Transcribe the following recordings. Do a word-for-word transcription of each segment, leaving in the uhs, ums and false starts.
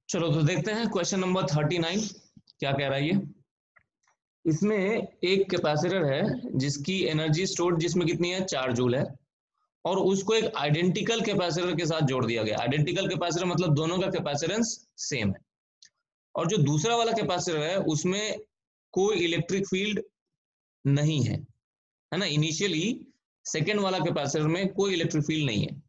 चलो तो देखते हैं क्वेश्चन नंबर थर्टी नाइन क्या कह रहा है ये। इसमें एक कैपेसिटर है जिसकी एनर्जी स्टोर्ड जिसमें कितनी है, चार जूल है, और उसको एक आइडेंटिकल कैपेसिटर के साथ जोड़ दिया गया। आइडेंटिकल कैपेसिटर मतलब दोनों का कैपेसिटेंस सेम है, और जो दूसरा वाला कैपेसिटर है उसमें कोई इलेक्ट्रिक फील्ड नहीं है, है ना। इनिशियली सेकेंड वाला कैपेसिटर में कोई इलेक्ट्रिक फील्ड नहीं है,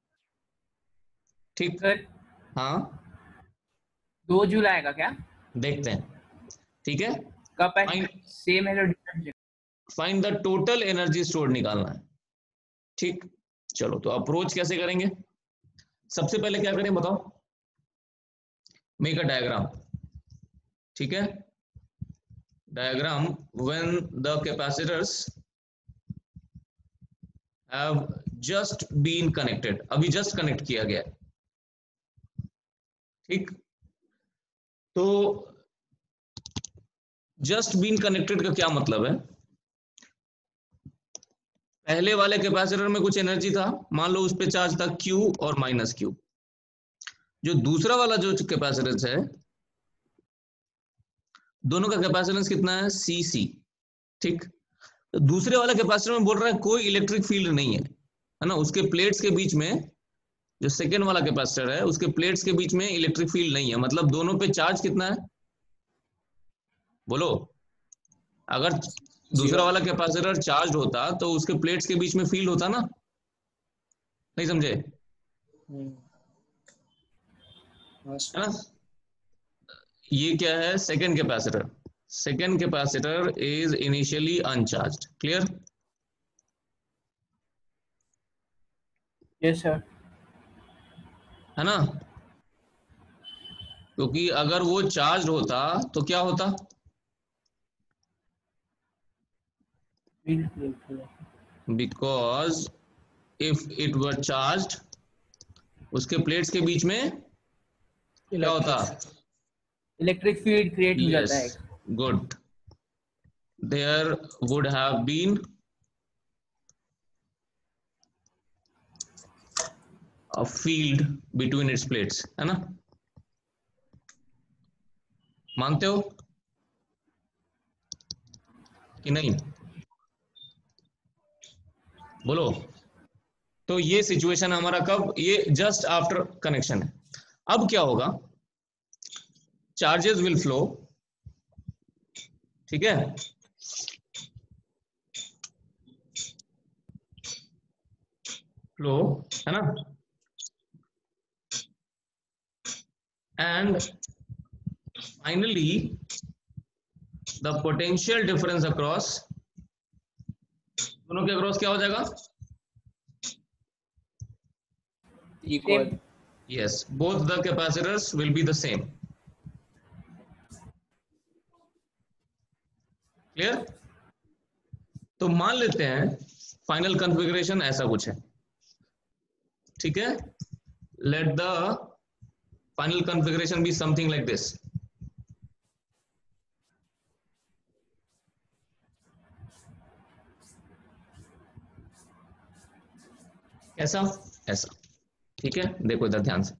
ठीक। सर हाँ दो जूल आएगा क्या? देखते हैं, ठीक है। कैपेसिटी सेम है तो different. Find the total energy stored निकालना है, ठीक। चलो तो अप्रोच कैसे करेंगे, सबसे पहले क्या करें बताओ, मेक अ डायग्राम, ठीक है। Diagram when the capacitors have just been connected, अभी जस्ट कनेक्ट किया गया है, ठीक। तो जस्ट बीन कनेक्टेड का क्या मतलब है, पहले वाले कैपेसिटर में कुछ एनर्जी था, मान लो उस पे चार्ज था Q और माइनस Q। जो दूसरा वाला जो कैपेसिटेंस है, दोनों का कैपेसिटेंस कितना है, सी सी, ठीक। तो दूसरे वाला कैपेसिटर में बोल रहा है कोई इलेक्ट्रिक फील्ड नहीं है, है ना। उसके प्लेट्स के बीच में, जो सेकेंड वाला कैपेसिटर है उसके प्लेट्स के बीच में इलेक्ट्रिक फील्ड नहीं है, मतलब दोनों पे चार्ज कितना है, बोलो। अगर दूसरा वाला कैपेसिटर चार्ज होता तो उसके प्लेट्स के बीच में फील्ड होता ना, नहीं समझे, है ना। ये क्या है, second capacitor. Second capacitor is initially uncharged, clear. Yes sir. है ना, क्योंकि अगर वो चार्ज होता तो क्या होता, because if it were charged, उसके प्लेट्स के बीच में क्या होता, इलेक्ट्रिक फील्ड क्रिएट हो जाता यस है। Good, there would have been a field between its plates, है ना। मानते हो कि नहीं, बोलो। तो ये सिचुएशन हमारा कब, ये जस्ट आफ्टर कनेक्शन है। अब क्या होगा, चार्जेस विल फ्लो, ठीक है। फ्लो, है ना, and finally the potential difference across, दोनों के अक्रॉस क्या हो जाएगा, equal. yes, both the capacitors will be the same, clear। तो मान लेते हैं फाइनल कॉन्फ़िगरेशन ऐसा कुछ है, ठीक है। Let the final configuration be something like this, ऐसा ऐसा, ठीक है। देखो इधर ध्यान से,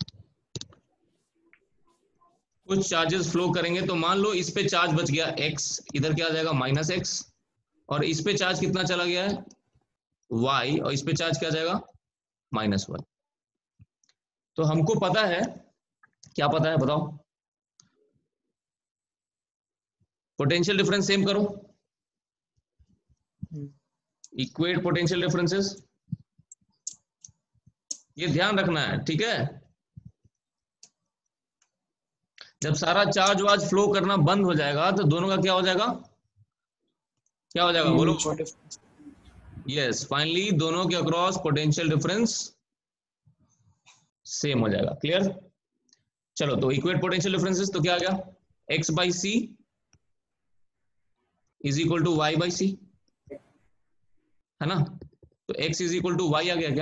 कुछ चार्जेस फ्लो करेंगे तो मान लो इस पे चार्ज बच गया x, इधर क्या आ जाएगा माइनस एक्स, और इस पे चार्ज कितना चला गया है y, और इस पे चार्ज क्या जाएगा माइनस वन। तो हमको पता है, क्या पता है बताओ, पोटेंशियल डिफरेंस सेम करो, इक्वेट पोटेंशियल डिफरेंसेस, ये ध्यान रखना है, ठीक है। जब सारा चार्ज वार्ज फ्लो करना बंद हो जाएगा तो दोनों का क्या हो जाएगा, क्या हो जाएगा बोलो, यस, फाइनली दोनों के अक्रॉस पोटेंशियल डिफरेंस सेम हो जाएगा, क्लियर। चलो तो इक्वेट पोटेंशियल डिफरेंसेस तो क्या आ गया, x by C is equal to Y by C, है ना। तो x is equal to Y आ गया क्या,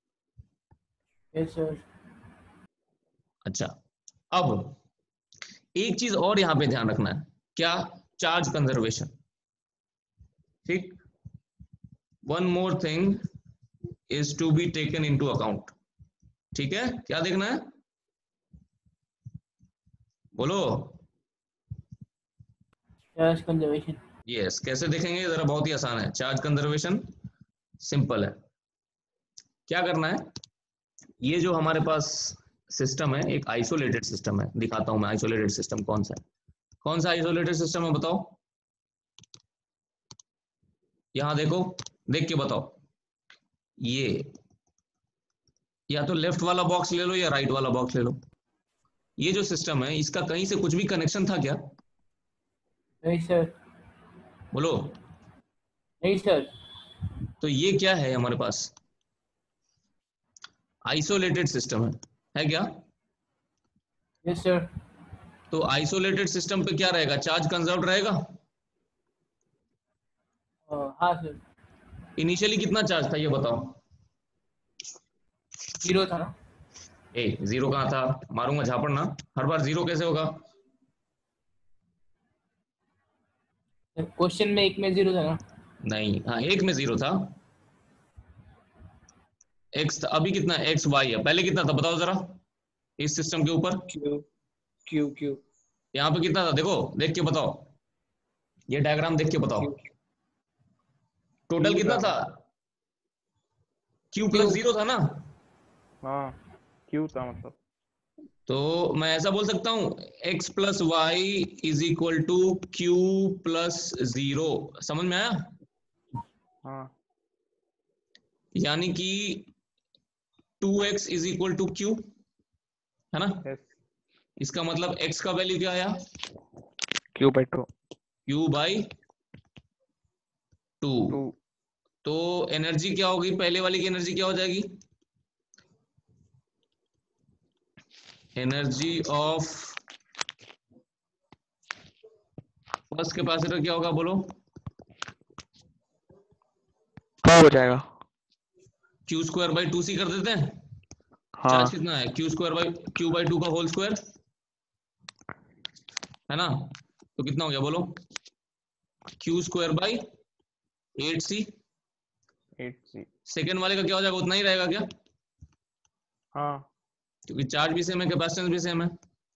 यस सर। अच्छा। अब एक चीज और यहां पे ध्यान रखना है, क्या, चार्ज कंजर्वेशन, ठीक। One more thing is to be taken into account, ठीक है। क्या देखना है, बोलो। Charge conservation. यस, कैसे देखेंगे जरा, बहुत ही आसान है। चार्ज कंजर्वेशन सिंपल है। क्या करना है, ये जो हमारे पास सिस्टम है एक आइसोलेटेड सिस्टम है, दिखाता हूं मैं आइसोलेटेड सिस्टम कौन सा है। कौन सा आइसोलेटेड सिस्टम है बताओ, यहां देखो, देख के बताओ। ये या तो लेफ्ट वाला बॉक्स ले लो या राइट वाला बॉक्स ले लो। ये जो सिस्टम है इसका कहीं से कुछ भी कनेक्शन था क्या? नहीं सर। बोलो। नहीं सर। तो ये क्या है हमारे पास, आइसोलेटेड सिस्टम है है क्या? Yes sir. तो आइसोलेटेड सिस्टम पे क्या रहेगा, चार्ज कंजर्व रहेगा। हाँ सर। इनिशियली कितना चार्ज था ये बताओ। जीरो था ना। ए जीरो कहाँ था, मारूंगा झापड़ ना, हर बार जीरो कैसे होगा। क्वेश्चन में एक में जीरो था ना। नहीं, हाँ एक में जीरो था। एक्स अभी कितना, एक्स वाई है, पहले कितना था बताओ जरा, इस सिस्टम के ऊपर। क्यू क्यू क्यू यहाँ पे कितना था देखो, देख के बताओ, ये डायग्राम देख के बताओ, क्यू टोटल क्यू कितना था। था, क्यू क्यू। प्लस जीरो था ना। हाँ क्यू था मतलब। तो मैं ऐसा बोल सकता हूं, X plus Y is equal to Q plus zero, समझ में आया? हाँ यानी कि two X is equal to Q, है ना। यस। इसका मतलब x का वैल्यू क्या आया, Q by two. q by two. Two. तो एनर्जी क्या होगी, पहले वाली की एनर्जी क्या हो जाएगी, एनर्जी ऑफ फर्स्ट कैपेसिटर क्या होगा बोलो, टू हो जाएगा। Q square by two C कर देते हैं। हाँ चार्ज कितना है, Q square by Q by two का होल स्क्वायर, है ना। तो कितना हो गया बोलो, Q square by eight C. Eight C. Second वाले का क्या हो जाएगा, उतना ही रहेगा क्या, हाँ क्योंकि चार्ज भी सेम है, कैपेसिटेंस भी सेम है,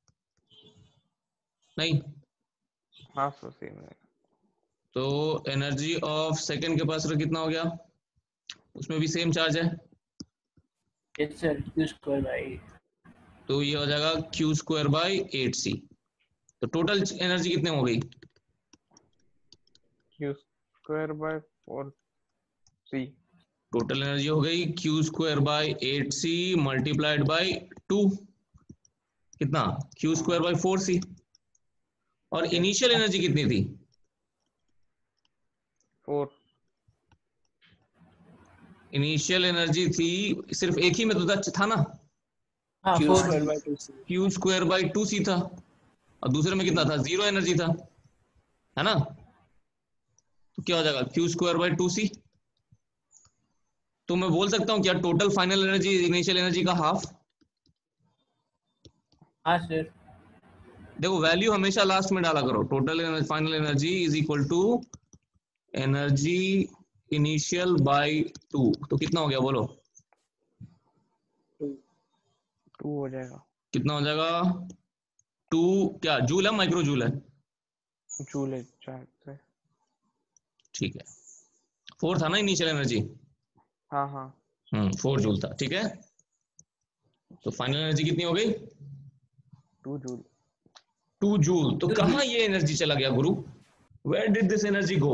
नहीं। हाँ सो सेम है। तो एनर्जी ऑफ सेकेंड कैपेसिटर कितना हो गया, उसमें भी सेम चार्ज है, yes sir. Q square by. तो ये हो जाएगा Q square by eight C. तो टोटल एनर्जी कितने हो गई, Q square by four C. Total energy हो गई Q square by eight C multiplied by two, कितना, Q square by four C. और इनिशियल एनर्जी कितनी थी, फोर। इनिशियल एनर्जी थी, सिर्फ एक ही में तो था ना, हाँ Q four square sir. By two C, Q square by two C था, और दूसरे में कितना था, जीरो एनर्जी था, है ना। तो क्या हो जाएगा Q square by two C. तो मैं बोल सकता हूं क्या total final energy initial energy का हाफ। हाँ सर। देखो वैल्यू हमेशा लास्ट में डाला करो, total final energy is equal to energy initial by two. तो कितना हो गया बोलो, टू हो जाएगा। कितना हो जाएगा, टू क्या जूल है माइक्रो जूल है, जूल है चार्ज से। ठीक है। फोर था ना इनिशियल एनर्जी, हाँ हाँ हम्म फोर जूल था, ठीक है। तो फाइनल एनर्जी कितनी हो गई, टू जूल। Two joule. तो कहाँ ये एनर्जी चला गया गुरु, where did this energy go.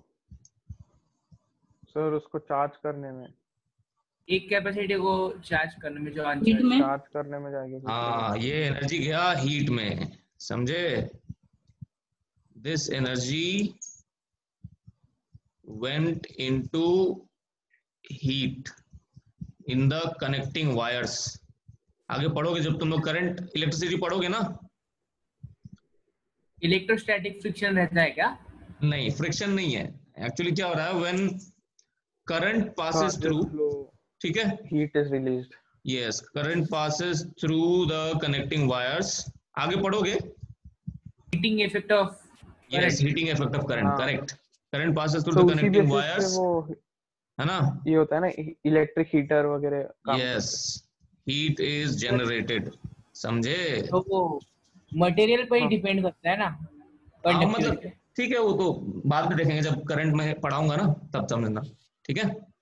Sir उसको चार्ज करने में, एक कैपेसिटी को चार्ज करने में जो हीट आंसर में। चार्ज करने में जाएगी दूसरे हाँ में। ये एनर्जी गया हीट में, समझे। This energy went into heat in the connecting wires. आगे पढ़ोगे जब तुम लोग करंट इलेक्ट्रिसिटी पढ़ोगे ना। इलेक्ट्रोस्टैटिक फ्रिक्शन रहता है क्या? नहीं फ्रिक्शन नहीं है, एक्चुअली क्या हो रहा है, when current passes charges through, flow, ठीक है, heat is released. Yes current passes through the connecting wires. आगे पढ़ोगे, heating effect of yes current. Heating effect of current, हाँ करेक्ट। करंट पासेस थ्रू तो द उसी कनेक्टिंग बेसिस पे wires, वो है ना। ये होता है ना, इलेक्ट्रिक हीटर वगैरह काम यस करते हीट इज जनरेटेड, समझे। तो वो मटेरियल पर ही हाँ। डिपेंड करता है ना हाँ कंडक्टिविटी मतलब ठीक है, वो तो बाद में देखेंगे जब करंट में पढ़ाऊंगा ना तब समझना, ठीक है।